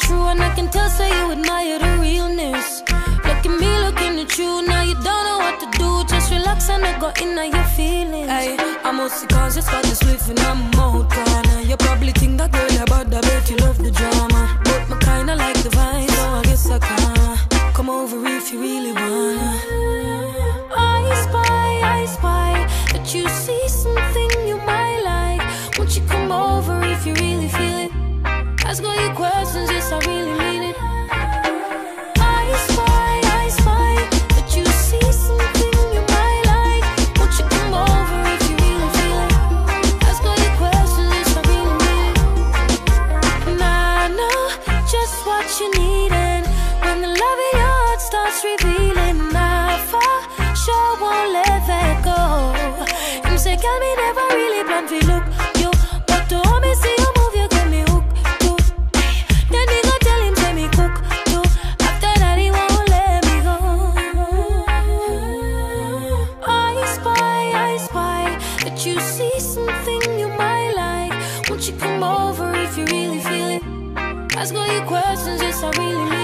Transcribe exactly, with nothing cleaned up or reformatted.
true, and I can tell, say you admire the realness. Look at me, looking at you, now you don't know what to do. Just relax and I go in your feelings. Ay, I'm mostly conscious, got this swift and I'm out corner. You probably think that girl about that, bet you love the drama. But me kinda like the vibe, so I guess I can come over if you really wanna. I spy, I spy that you see something you might like. Won't you come over if you really feel it? Ask all your questions, yes, I really mean it. I spy, I spy that you see something you might like. Won't you come over if you really feel it? Ask all your questions, yes, I really mean it. And I know just what you need, and when the love in your heart starts revealing, I for sure won't let that go. You say, can me never really plan for look you, but to hold me, see you move, you get me hooked. You see something you might like. Won't you come over if you really feel it? Ask all your questions, yes, I really